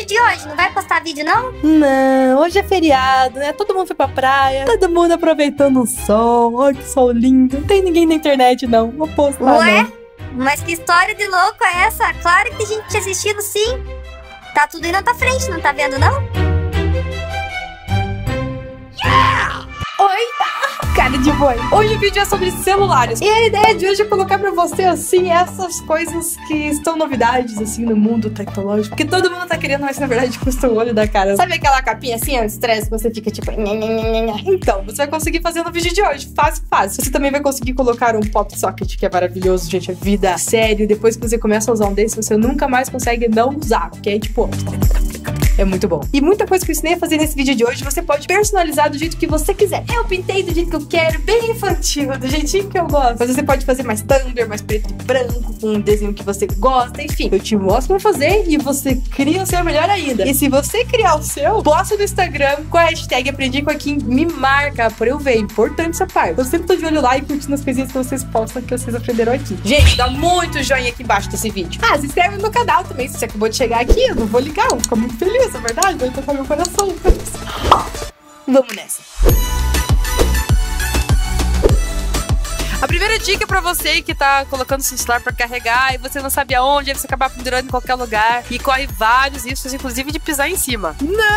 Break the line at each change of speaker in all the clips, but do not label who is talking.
de hoje? Não vai postar vídeo, não?
Não, hoje é feriado, né? Todo mundo foi pra praia, todo mundo aproveitando o sol. Olha que sol lindo. Não tem ninguém na internet, não. Vou postar,
Ué?
não.
Mas que história de louco é essa? Claro que tem gente te assistindo, sim. Tá tudo aí na tua frente, não tá vendo, não?
Oi, cara de boi. Hoje o vídeo é sobre celulares. E a ideia de hoje é colocar pra você, assim, essas coisas que estão novidades, assim, no mundo tecnológico. Que todo mundo tá querendo, mas na verdade custa o olho da cara. Sabe aquela capinha assim, anti-stress, que você fica tipo... Então, você vai conseguir fazer no vídeo de hoje. Fácil, fácil. Você também vai conseguir colocar um pop socket, que é maravilhoso, gente. É vida sério. Depois que você começa a usar um desse, você nunca mais consegue não usar. Porque aí, tipo... é muito bom. E muita coisa que eu ensinei a fazer nesse vídeo de hoje, você pode personalizar do jeito que você quiser. Eu pintei do jeito que eu quero, bem infantil, do jeitinho que eu gosto. Mas você pode fazer mais Tumblr, mais preto e branco, com um desenho que você gosta. Enfim, eu te mostro como fazer e você cria o seu melhor ainda. E se você criar o seu, posta no Instagram com a hashtag Aprendi com a Kim, me marca pra eu ver. É importante essa parte. Eu sempre tô de olho lá e curtindo as coisinhas que vocês postam que vocês aprenderam aqui. Gente, dá muito joinha aqui embaixo desse vídeo. Ah, se inscreve no canal também. Se você acabou de chegar aqui, eu não vou ligar, eu vou ficar muito feliz. É verdade, vai tocar meu coração. Vamos nessa. A primeira dica pra você que tá colocando seu celular pra carregar e você não sabe aonde, aí você acabar pendurando em qualquer lugar e corre vários riscos, inclusive de pisar em cima.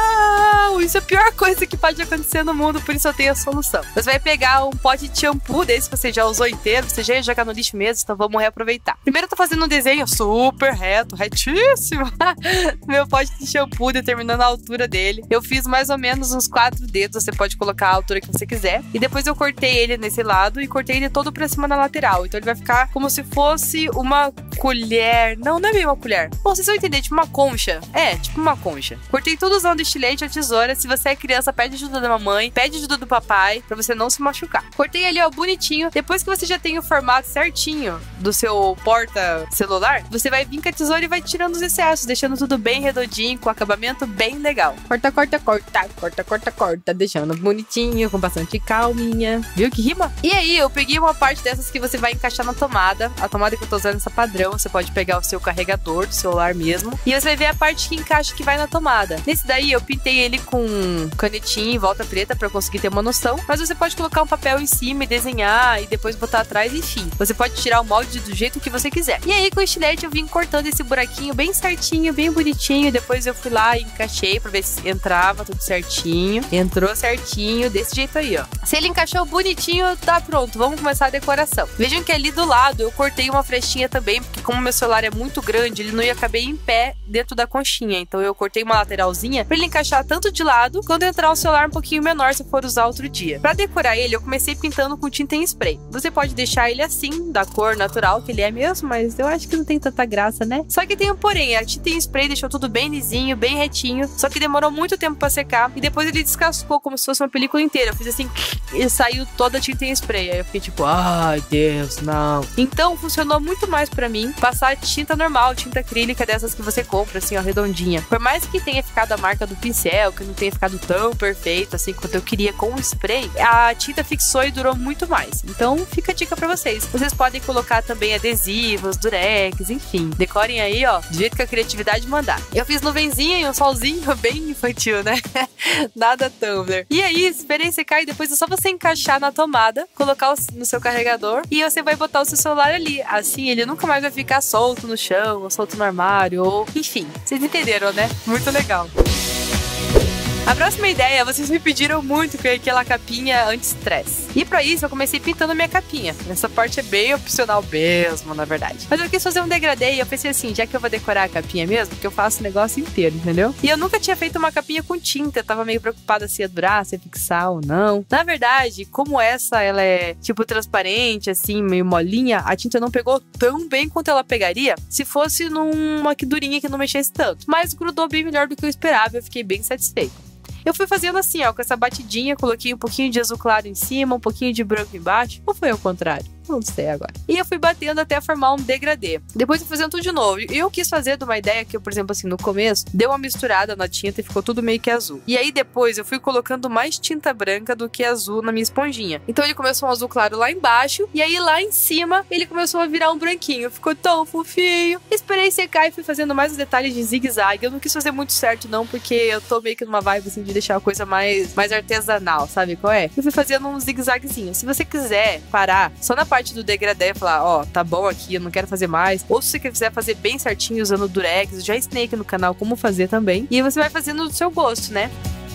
Não! Isso é a pior coisa que pode acontecer no mundo, por isso eu tenho a solução. Você vai pegar um pote de shampoo desse que você já usou inteiro, você já ia jogar no lixo mesmo, então vamos reaproveitar. Primeiro eu tô fazendo um desenho super reto, retíssimo. Meu pote de shampoo, determinando a altura dele. Eu fiz mais ou menos uns 4 dedos, você pode colocar a altura que você quiser. E depois eu cortei ele nesse lado e cortei ele todo pra cima na lateral. Então ele vai ficar como se fosse uma colher. Não, não é bem uma colher. Bom, vocês vão entender, tipo uma concha. É, tipo uma concha. Cortei tudo usando estilete ou tesoura. Se você é criança, pede ajuda da mamãe, pede ajuda do papai, pra você não se machucar. Cortei ali, ó, bonitinho. Depois que você já tem o formato certinho do seu porta-celular, você vai vir com a tesoura e vai tirando os excessos, deixando tudo bem redondinho, com acabamento bem legal. Corta, corta, corta, corta, corta, corta, deixando bonitinho, com bastante calminha. Viu que rima? E aí, eu peguei uma parte dessas que você vai encaixar na tomada. A tomada que eu tô usando essa padrão, você pode pegar o seu carregador do celular mesmo. E você vai ver a parte que encaixa que vai na tomada. Nesse daí, eu pintei ele com canetinha em volta preta pra eu conseguir ter uma noção. Mas você pode colocar um papel em cima e desenhar e depois botar atrás, enfim. Você pode tirar o molde do jeito que você quiser. E aí, com o estilete, eu vim cortando esse buraquinho bem certinho, bem bonitinho. Depois eu fui lá e encaixei pra ver se entrava tudo certinho. Entrou certinho, desse jeito aí, ó. Se ele encaixou bonitinho, tá pronto. Vamos começar a decoração. Vejam que ali do lado eu cortei uma frechinha também, porque como meu celular é muito grande, ele não ia caber em pé dentro da conchinha. Então eu cortei uma lateralzinha pra ele encaixar tanto de lado quanto entrar o celular um pouquinho menor se for usar outro dia. Pra decorar ele, eu comecei pintando com tinta em spray. Você pode deixar ele assim, da cor natural que ele é mesmo, mas eu acho que não tem tanta graça, né? Só que tem um porém, a tinta em spray deixou tudo bem lisinho, bem retinho, só que demorou muito tempo pra secar e depois ele descascou como se fosse uma película inteira. Eu fiz assim e saiu toda a tinta em spray. Aí eu fiquei tipo, ai Deus, não. Então funcionou muito mais pra mim passar tinta normal, tinta acrílica dessas que você compra, assim, ó, redondinha. Por mais que tenha ficado a marca do pincel, que não tenha ficado tão perfeito assim quanto eu queria com o spray, a tinta fixou e durou muito mais. Então fica a dica pra vocês. Vocês podem colocar também adesivos, durex, enfim. Decorem aí, ó, do jeito que a criatividade mandar. Eu fiz nuvenzinha e um solzinho bem infantil, né? Nada Tumblr. E aí, esperei secar e depois é só você encaixar na tomada, colocar no seu carregador e você vai botar o seu celular ali. Assim, ele nunca mais vai ficar solto no chão, ou solto no armário, ou... enfim, vocês entenderam, né? Muito legal. A próxima ideia, vocês me pediram muito que aquela capinha anti-stress. E pra isso eu comecei pintando a minha capinha. Essa parte é bem opcional mesmo, na verdade. Mas eu quis fazer um degradê e eu pensei assim, já que eu vou decorar a capinha mesmo, que eu faço o negócio inteiro, entendeu? E eu nunca tinha feito uma capinha com tinta, eu tava meio preocupada se ia durar, se ia fixar ou não. Na verdade, como essa, ela é tipo transparente, assim, meio molinha, a tinta não pegou tão bem quanto ela pegaria se fosse numa que durinha que não mexesse tanto. Mas grudou bem melhor do que eu esperava e eu fiquei bem satisfeita. Eu fui fazendo assim, ó, com essa batidinha, coloquei um pouquinho de azul claro em cima, um pouquinho de branco embaixo, ou foi ao contrário? Não sei agora. E eu fui batendo até formar um degradê. Depois eu fui fazendo tudo de novo. E eu quis fazer de uma ideia que eu, por exemplo, assim, no começo, deu uma misturada na tinta e ficou tudo meio que azul. E aí depois eu fui colocando mais tinta branca do que azul na minha esponjinha. Então ele começou um azul claro lá embaixo, e aí lá em cima ele começou a virar um branquinho. Ficou tão fofinho. Esperei secar e fui fazendo mais os detalhes de zigue-zague. Eu não quis fazer muito certo não, porque eu tô meio que numa vibe assim de deixar a coisa mais artesanal, sabe qual é? Eu fui fazendo um zigue-zaguezinho. Se você quiser parar só na parte do degradê e falar, ó, tá bom aqui, eu não quero fazer mais, ou se você quiser fazer bem certinho usando o durex, eu já ensinei aqui no canal como fazer também. E você vai fazendo do seu gosto, né?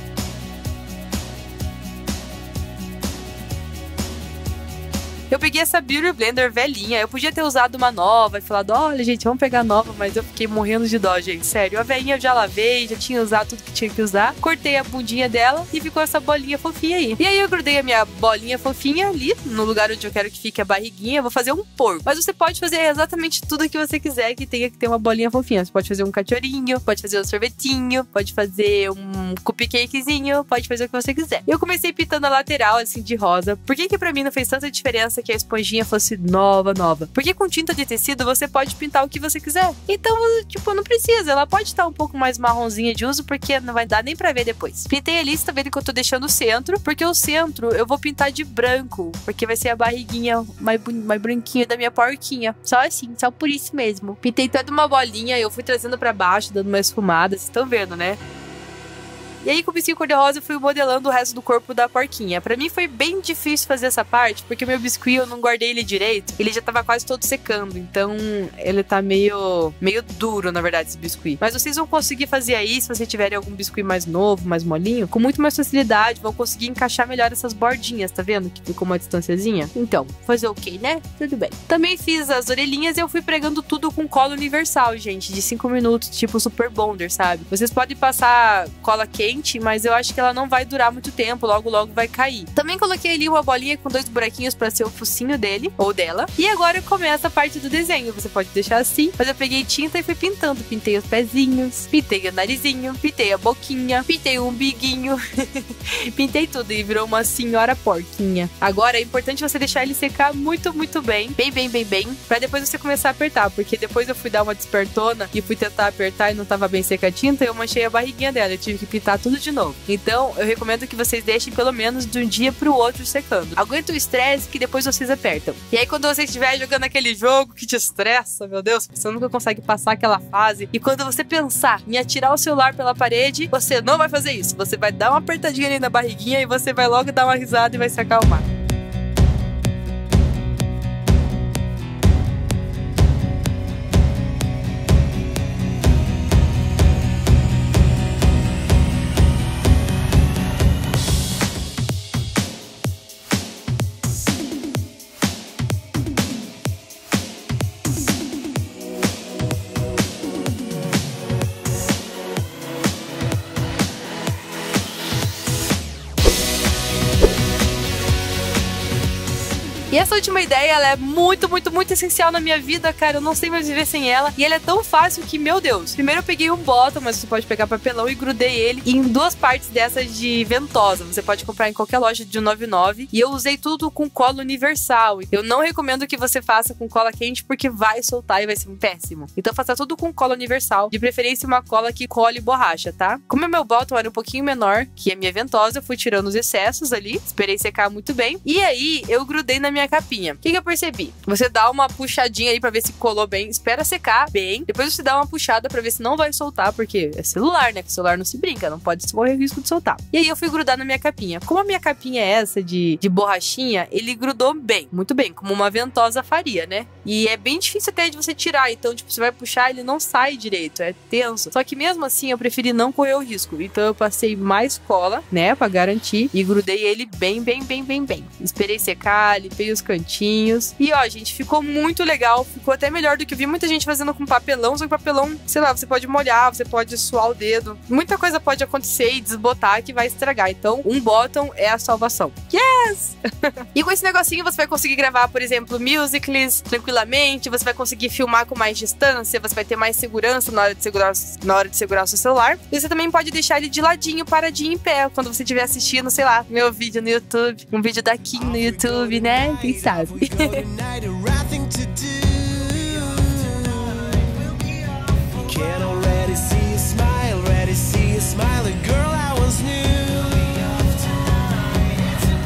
Eu peguei essa Beauty Blender velhinha, eu podia ter usado uma nova e falado, olha gente, vamos pegar a nova, mas eu fiquei morrendo de dó, gente, sério. A velhinha eu já lavei, já tinha usado tudo que tinha que usar, cortei a bundinha dela e ficou essa bolinha fofinha aí. E aí eu grudei a minha bolinha fofinha ali, no lugar onde eu quero que fique a barriguinha, eu vou fazer um porco. Mas você pode fazer exatamente tudo que você quiser que tenha que ter uma bolinha fofinha. Você pode fazer um cachorrinho, pode fazer um sorvetinho, pode fazer um cupcakezinho, pode fazer o que você quiser. Eu comecei pintando a lateral, assim, de rosa. Por que pra mim não fez tanta diferença que a esponjinha fosse nova? Porque com tinta de tecido você pode pintar o que você quiser. Então, tipo, não precisa. Ela pode estar um pouco mais marronzinha de uso, porque não vai dar nem pra ver depois. Pintei ali, você tá vendo que eu tô deixando o centro, porque o centro eu vou pintar de branco, porque vai ser a barriguinha mais branquinha da minha porquinha. Só assim, só por isso mesmo. Pintei toda uma bolinha e eu fui trazendo pra baixo, dando uma esfumada. Vocês estão vendo, né? E aí com o biscuit cor-de-rosa eu fui modelando o resto do corpo da porquinha. Pra mim foi bem difícil fazer essa parte, porque o meu biscuit eu não guardei ele direito. Ele já tava quase todo secando, então ele tá meio duro, na verdade, esse biscuit. Mas vocês vão conseguir fazer aí, se vocês tiverem algum biscuit mais novo, mais molinho, com muito mais facilidade, vão conseguir encaixar melhor essas bordinhas, tá vendo? Que ficou uma distanciazinha. Então, fazer o quê, né? Tudo bem. Também fiz as orelhinhas e eu fui pregando tudo com cola universal, gente, de 5 minutos, tipo Super Bonder, sabe? Vocês podem passar cola quente, mas eu acho que ela não vai durar muito tempo, logo vai cair. Também coloquei ali uma bolinha com 2 buraquinhos pra ser o focinho dele, ou dela. E agora começa a parte do desenho. Você pode deixar assim, mas eu peguei tinta e fui pintando. Pintei os pezinhos, pintei o narizinho, pintei a boquinha, pintei o umbiguinho. Pintei tudo e virou uma senhora porquinha. Agora é importante você deixar ele secar muito bem, pra depois você começar a apertar, porque depois eu fui dar uma despertona e fui tentar apertar e não tava bem seca a tinta e eu manchei a barriguinha dela. Eu tive que pintar tudo de novo. Então, eu recomendo que vocês deixem pelo menos de um dia pro outro secando. Aguenta o estresse que depois vocês apertam. E aí, quando você estiver jogando aquele jogo que te estressa, meu Deus, você nunca consegue passar aquela fase. E quando você pensar em atirar o celular pela parede, você não vai fazer isso. Você vai dar uma apertadinha ali na barriguinha e você vai logo dar uma risada e vai se acalmar. E essa última ideia, ela é muito essencial na minha vida, cara. Eu não sei mais viver sem ela. E ela é tão fácil que, meu Deus. Primeiro eu peguei um bottom, mas você pode pegar papelão, e grudei ele em 2 partes dessas de ventosa. Você pode comprar em qualquer loja de 1,99. E eu usei tudo com cola universal. Eu não recomendo que você faça com cola quente, porque vai soltar e vai ser péssimo. Então faça tudo com cola universal. De preferência uma cola que cole borracha, tá? Como o meu bottom era um pouquinho menor que a minha ventosa, eu fui tirando os excessos ali. Esperei secar muito bem. E aí eu grudei na minha capinha. O que eu percebi? Você dá uma puxadinha aí pra ver se colou bem, espera secar bem, depois você dá uma puxada pra ver se não vai soltar, porque é celular, né? Que celular não se brinca, não pode correr o risco de soltar. E aí eu fui grudar na minha capinha. Como a minha capinha é essa de borrachinha, ele grudou bem, muito bem, como uma ventosa faria, né? E é bem difícil até de você tirar, então tipo, você vai puxar, ele não sai direito, é tenso. Só que mesmo assim eu preferi não correr o risco, então eu passei mais cola, né, pra garantir, e grudei ele bem. Esperei secar, limpei os cantinhos. E ó, gente, ficou muito legal. Ficou até melhor do que eu vi muita gente fazendo com papelão. Só que papelão, sei lá, você pode molhar, você pode suar o dedo. Muita coisa pode acontecer e desbotar que vai estragar. Então, um bottom é a salvação. Yes! E com esse negocinho você vai conseguir gravar, por exemplo, musicals tranquilamente. Você vai conseguir filmar com mais distância. Você vai ter mais segurança na hora de segurar o seu celular. E você também pode deixar ele de ladinho, paradinho em pé. Quando você estiver assistindo, sei lá, meu vídeo no YouTube. Um vídeo da Kim no YouTube, né? quem sabe.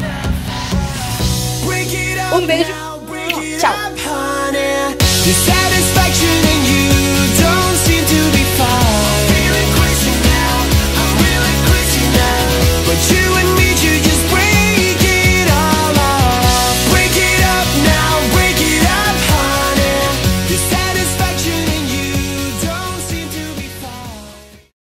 Um beijo. Tchau.